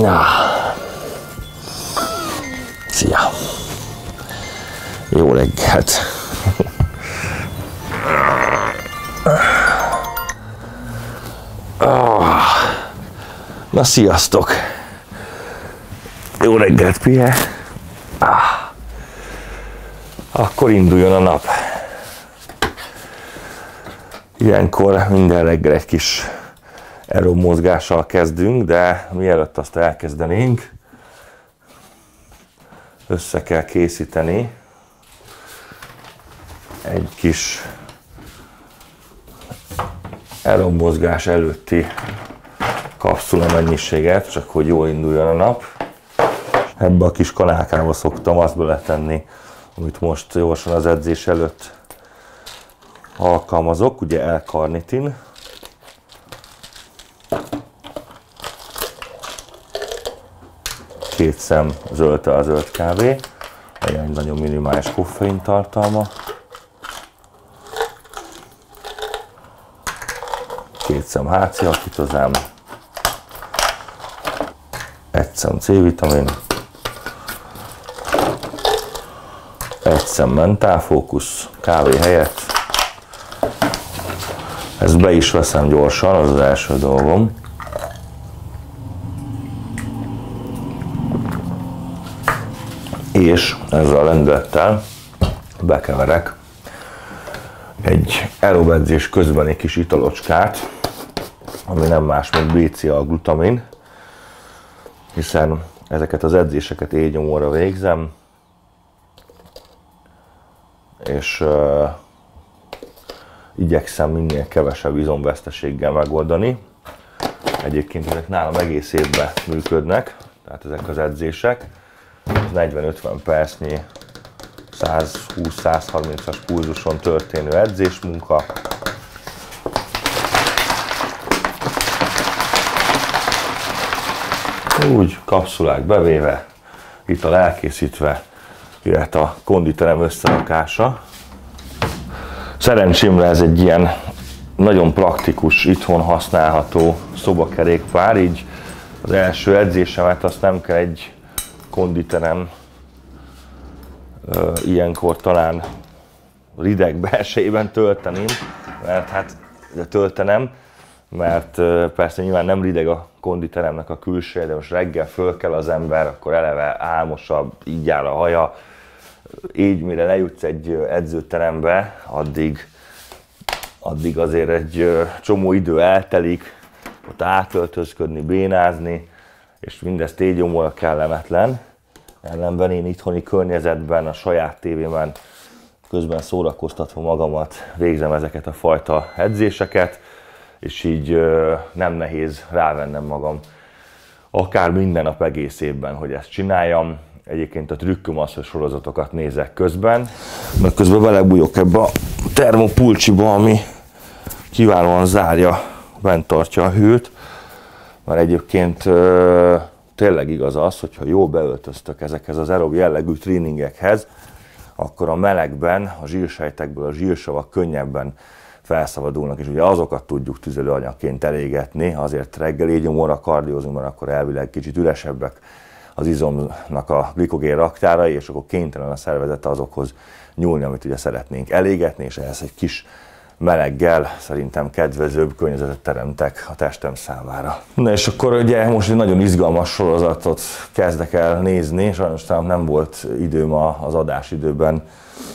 Na. Szia! Jó reggelt! Na, sziasztok! Jó reggelt, Pie! Akkor induljon a nap! Ilyenkor minden reggel egy kis aeromozgással kezdünk, de mielőtt azt elkezdenénk, össze kell készíteni egy kis aeromozgás előtti kapszula mennyiséget, csak hogy jól induljon a nap. Ebbe a kis kanálkába szoktam azt beletenni, amit most gyorsan az edzés előtt alkalmazok, ugye L-karnitin. Két szem zöldte a zöld kávé, egy nagyon minimális koffein tartalma. Két szem HC akitozám, egy szem C-vitamin, egy szem mentálfókusz kávé helyett. Ezt be is veszem gyorsan, az az első dolgom. És ezzel a lendülettel bekeverek egy aerobedzés közben egy kis italocskát, ami nem más, mint BCA-glutamin, hiszen ezeket az edzéseket éjnyomóra végzem, és igyekszem minél kevesebb izomveszteséggel megoldani. Egyébként ezek nálam egész évben működnek, tehát ezek az edzések. 40-50 percnyi 120-130-as pulzuson történő edzésmunka. Úgy kapszulák bevéve, ital elkészítve, illetve a konditerem összerakása. Szerencsémre ez egy ilyen nagyon praktikus, itthon használható szobakerékpár, így az első edzésemet azt nem kell egy konditerem ilyenkor talán rideg belsejében töltenem, mert persze nyilván nem rideg a konditeremnek a külseje, de most reggel föl kell az ember, akkor eleve álmosabb, így áll a haja, így mire lejutsz egy edzőterembe, addig azért egy csomó idő eltelik, ott átöltözködni, bénázni, és mindezt éjgyomóra kellemetlen. Ellenben én itthoni környezetben, a saját tévémen közben szórakoztatva magamat végzem ezeket a fajta edzéseket, és így nem nehéz rávennem magam akár minden nap egész évben, hogy ezt csináljam. Egyébként a trükköm az, hogy sorozatokat nézek közben, mert közben belebújok ebbe a termopulcsiba, ami kiválóan zárja, bent tartja a hőt, mert egyébként tényleg igaz az, hogyha jól beöltöztök ezekhez az aerob jellegű tréningekhez, akkor a melegben a zsírsejtekből a zsírsavak könnyebben felszabadulnak, és ugye azokat tudjuk tüzelőanyagként elégetni, azért reggel éjgyomóra kardiózunk, mert akkor elvileg kicsit üresebbek az izomnak a glikogén raktárai, és akkor kénytelen a szervezet azokhoz nyúlni, amit ugye szeretnénk elégetni, és ehhez egy kis meleggel szerintem kedvezőbb környezetet teremtek a testem számára. Na és akkor ugye most egy nagyon izgalmas sorozatot kezdek el nézni, sajnos nem volt időm az adásidőben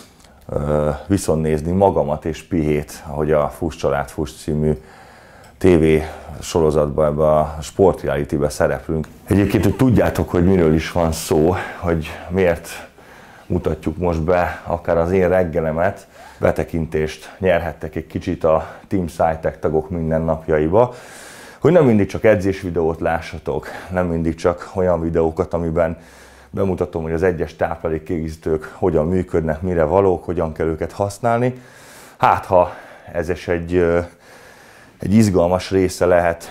viszont nézni magamat és Pihét, ahogy a Fuss Család Fuss című TV sorozatban, ebbe a sportrealitybe szereplünk. Egyébként, hogy tudjátok, hogy miről is van szó, hogy miért mutatjuk most be akár az én reggelemet, betekintést nyerhettek egy kicsit a Team SciTech tagok mindennapjaiba, hogy nem mindig csak edzésvideót lássatok, nem mindig csak olyan videókat, amiben bemutatom, hogy az egyes táplálékkiegészítők hogyan működnek, mire valók, hogyan kell őket használni. Hát ha ez is egy izgalmas része lehet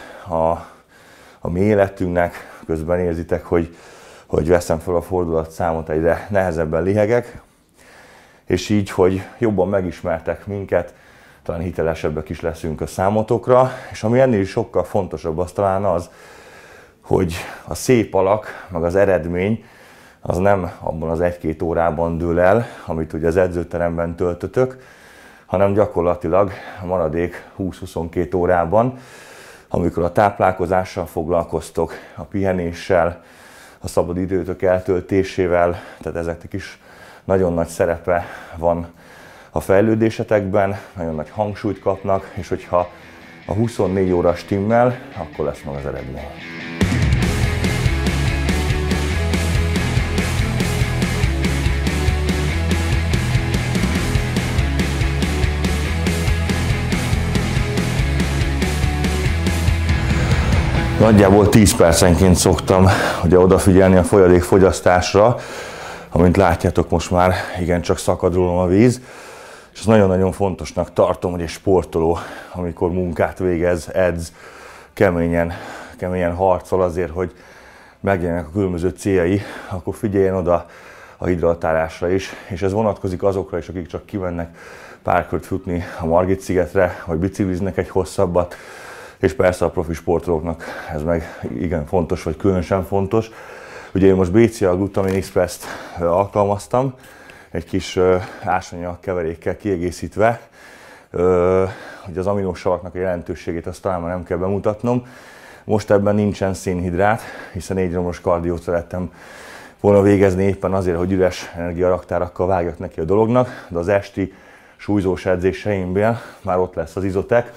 a mi életünknek, közben érzitek, hogy veszem fel a fordulatszámot, egyre nehezebben lihegek, és így, hogy jobban megismertek minket, talán hitelesebbek is leszünk a számotokra, és ami ennél is sokkal fontosabb az talán az, hogy a szép alak, meg az eredmény az nem abban az 1-2 órában dől el, amit ugye az edzőteremben töltötök, hanem gyakorlatilag a maradék 20-22 órában, amikor a táplálkozással foglalkoztok, a pihenéssel, a szabad időtök eltöltésével, tehát ezeknek is nagyon nagy szerepe van a fejlődésetekben, nagyon nagy hangsúlyt kapnak, és hogyha a 24 óra stimmel, akkor lesz meg az eredmény. Nagyjából 10 percenként szoktam ugye odafigyelni a folyadékfogyasztásra, amint látjátok, most már igencsak szakad rólam a víz, és azt nagyon-nagyon fontosnak tartom, hogy egy sportoló, amikor munkát végez, edz, keményen harcol azért, hogy megjelenjenek a különböző céljai, akkor figyeljen oda a hidratálásra is, és ez vonatkozik azokra is, akik csak kimennek pár kört futni a Margit-szigetre, vagy bicikliznek egy hosszabbat, és persze a profi sportolóknak ez meg igen fontos, vagy különösen fontos. Ugye én most BCA Glutamin Express-t alkalmaztam, egy kis ásványanyag keverékkel kiegészítve. Ugye az aminosavaknak a jelentőségét azt talán már nem kell bemutatnom. Most ebben nincsen szénhidrát, hiszen 4 romos kardiót szerettem volna végezni éppen azért, hogy üres energiaraktárakkal vágjak neki a dolognak, de az esti súlyzós edzéseimben már ott lesz az Izotek.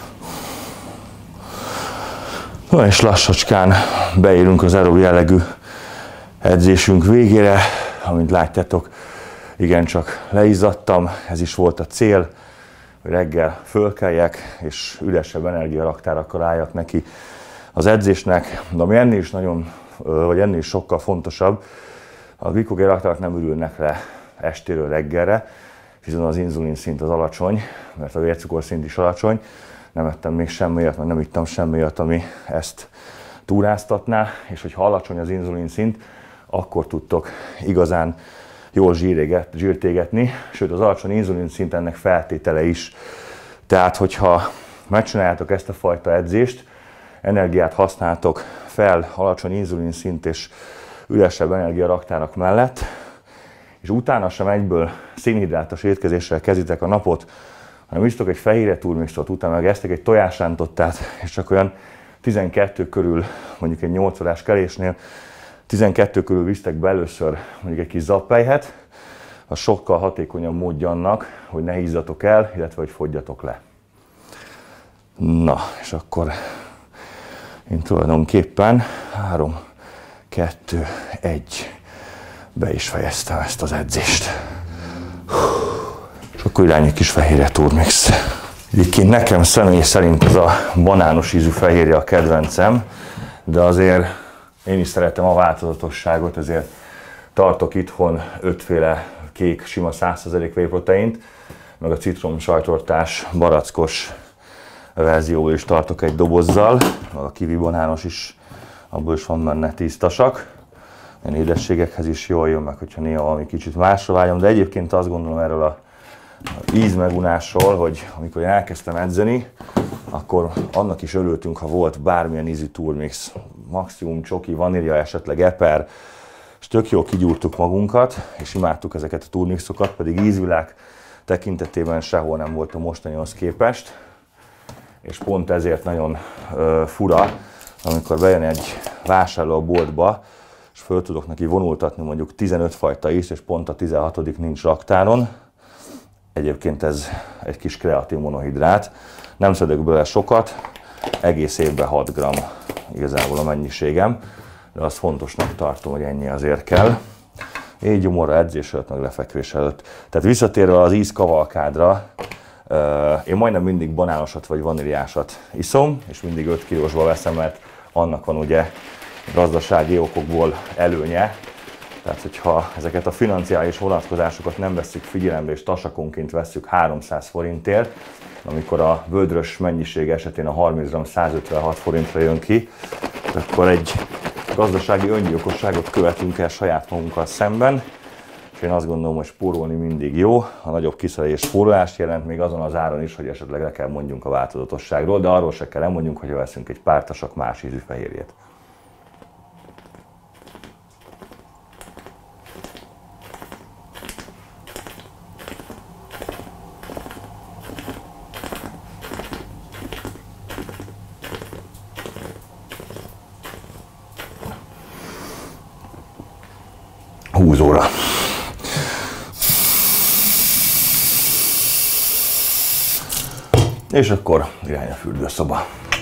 Na és lassacskán beérünk az aerob jellegű edzésünk végére. Amint látjátok, igencsak leizzadtam, ez is volt a cél, hogy reggel fölkeljek és üresebb energiaraktárakkal álljak neki az edzésnek, de ami ennél is ennél is sokkal fontosabb, a glikogén raktárak nem ürülnek le estéről reggelre, hiszen az inzulin szint az alacsony, mert a vércukorszint is alacsony. Nem ettem még semmiért, meg nem ittam semmiért, ami ezt túráztatná, és hogyha alacsony az inzulin szint, akkor tudtok igazán jól zsírt égetni, sőt az alacsony inzulin szint ennek feltétele is. Tehát, hogyha megcsináljátok ezt a fajta edzést, energiát használtok fel alacsony inzulin szint és üresebb energiaraktárak mellett, és utána sem egyből szénhidrátos étkezéssel kezditek a napot, hanem isztok egy fehérje turmixot, utána meg esztek egy tojásrántottát, és csak olyan 12 körül, mondjuk egy 8 órás kelésnél, 12 körül visztek be először mondjuk egy kis zappelyhet, az sokkal hatékonyabb módja annak, hogy ne hízzatok el, illetve hogy fogyjatok le. Na, és akkor én tulajdonképpen 3, 2, 1, be is fejeztem ezt az edzést. És akkor irány egy kis fehérje turmix. Egyébként nekem személy szerint ez a banános ízű fehérje a kedvencem, de azért én is szeretem a változatosságot, ezért tartok itthon 5 féle kék, sima 100% whey proteint, meg a citrom sajtortás barackos verzióból is tartok egy dobozzal, a kiwi banános is, abból is van benne 10 tasak. Ilyen édességekhez is jól jön, meg hogyha néha valami kicsit másra vágyom, de egyébként azt gondolom erről a ízmegunásról, hogy amikor én elkezdtem edzeni, akkor annak is örültünk, ha volt bármilyen ízű turmix, maximum csoki, vanília, esetleg eper, és tök jól kigyúrtuk magunkat, és imádtuk ezeket a turmixokat, pedig ízvilág tekintetében sehol nem volt a mostanihoz képest, és pont ezért nagyon fura, amikor bejön egy vásárló a boltba, és föl tudok neki vonultatni mondjuk 15 fajta ízt, és pont a 16. nincs raktáron. Egyébként ez egy kis kreatin monohidrát. Nem szedek belőle sokat, egész évben 6 g igazából a mennyiségem, de azt fontosnak tartom, hogy ennyi azért kell. Így gyomorra, edzés előtt, meg lefekvés előtt. Tehát visszatérve az ízkavalkádra, én majdnem mindig banánosat vagy vaníliásat iszom, és mindig 5 kilósba veszem, mert annak van ugye gazdasági okokból előnye. Tehát, hogyha ezeket a financiális vonatkozásokat nem vesszük figyelembe, és tasakonként vesszük 300 forintért, amikor a vödrös mennyiség esetén a 30 g 156 forintra jön ki, akkor egy gazdasági öngyilkosságot követünk el saját magunkkal szemben, és én azt gondolom, hogy spórolni mindig jó, a nagyobb kiszerelés spórolást jelent, még azon az áron is, hogy esetleg le kell mondjunk a változatosságról, de arról se kell lemondjunk, hogy veszünk egy pár tasak más ízű fehérjét. húzóra. És akkor irány a fürdőszoba.